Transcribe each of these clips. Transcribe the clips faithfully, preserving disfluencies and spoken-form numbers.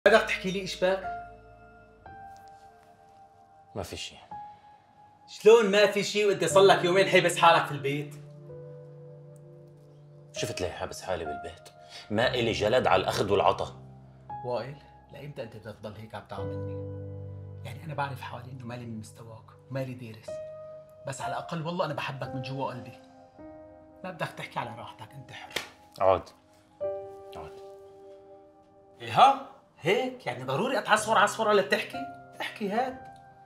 بدك تحكي لي ايش بك؟ ما في شيء. شلون ما في شيء وانت صار لك يومين حابس حالك في البيت؟ شفت ليه حابس حالي بالبيت؟ ما إلي جلد على الأخذ والعطا. وائل، لإمتى انت بدك تضل هيك عم تعاملني؟ يعني انا بعرف حالي انه مالي من مستواك ومالي دارس، بس على الاقل والله انا بحبك من جوا قلبي. ما بدك تحكي على راحتك، انت حر. اقعد اقعد. ايه ها؟ هيك يعني ضروري اتعصفر عصفر ولا بتحكي؟ احكي هات.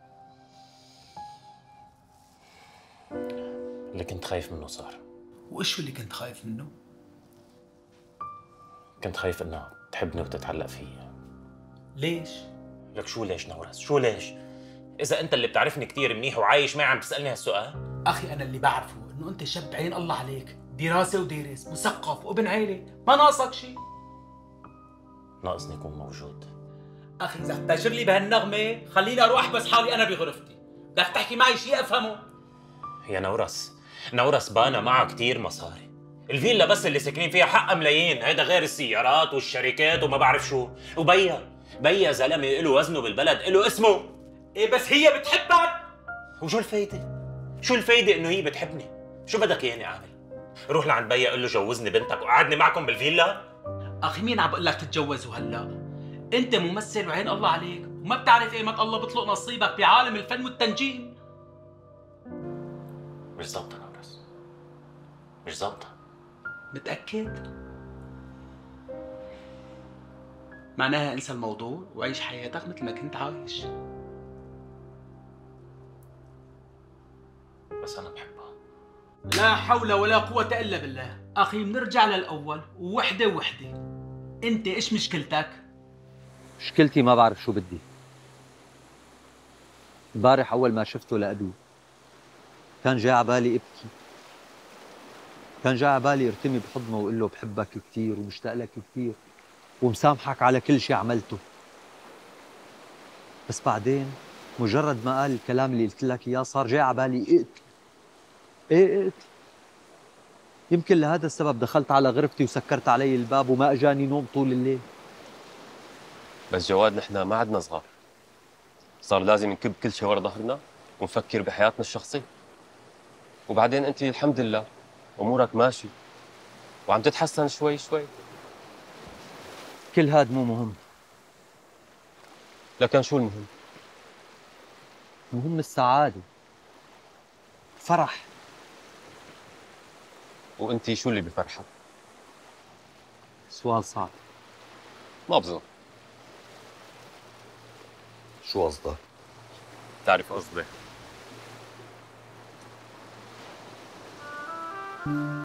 اللي كنت خايف منه صار. وايش اللي كنت خايف منه؟ كنت خايف انها تحبني وتتعلق فيي. ليش؟ لك شو ليش نورس؟ شو ليش؟ إذا أنت اللي بتعرفني كثير منيح وعايش معي عم تسألني هالسؤال؟ اخي انا اللي بعرفه انه انت شاب عين الله عليك، دراسه ودارس، مثقف وابن عيله، ما ناقصك شيء. ناقصني أكون موجود. اخي اذا تاجر لي بهالنغمه خليني اروح احبس حالي انا بغرفتي. بدك تحكي معي شيء افهمه. يا نورس، نورس بانا معها كثير مصاري. الفيلا بس اللي ساكنين فيها حقها ملايين، هيدا غير السيارات والشركات وما بعرف شو. وبيا بيا زلمه له وزنه بالبلد، له اسمه. ايه بس هي بتحبك. وشو الفايده؟ شو الفايده انه هي بتحبني؟ شو بدك اياني اعمل؟ روح لعند بيا قول له جوزني بنتك وقعدني معكم بالفيلا؟ اخي مين عم بقول لك تتجوزوا هلا؟ انت ممثل وعين الله عليك وما بتعرف ايمت الله بيطلق نصيبك بعالم الفن والتنجيم. مش ظابطه نورس، مش ظابطه. متأكد؟ معناها انسى الموضوع وعيش حياتك مثل ما كنت عايش. بس انا بحبها. لا حول ولا قوة إلا بالله. أخي بنرجع للأول ووحدة وحدة. أنت إيش مشكلتك؟ مشكلتي ما بعرف شو بدي. امبارح أول ما شفته لأبي كان جاي على بالي أبكي، كان جاي على بالي ارتمي بحضنه وأقول له بحبك كثير ومشتاق لك كثير ومسامحك على كل شيء عملته. بس بعدين مجرد ما قال الكلام اللي قلت لك إياه صار جاي على بالي اقتل. إيه اقتل. يمكن لهذا السبب دخلت على غرفتي وسكرت علي الباب وما أجاني نوم طول الليل. بس جواد، نحن ما عدنا صغار، صار لازم نكب كل شيء ورا ظهرنا ونفكر بحياتنا الشخصية. وبعدين انت الحمد لله امورك ماشي وعم تتحسن شوي شوي. كل هاد مو مهم. لكن شو المهم؟ مهم السعادة، فرح. وانت شو اللي بفرحك؟ سؤال صعب. ما بظن. شو قصدك؟ تعرف قصدي.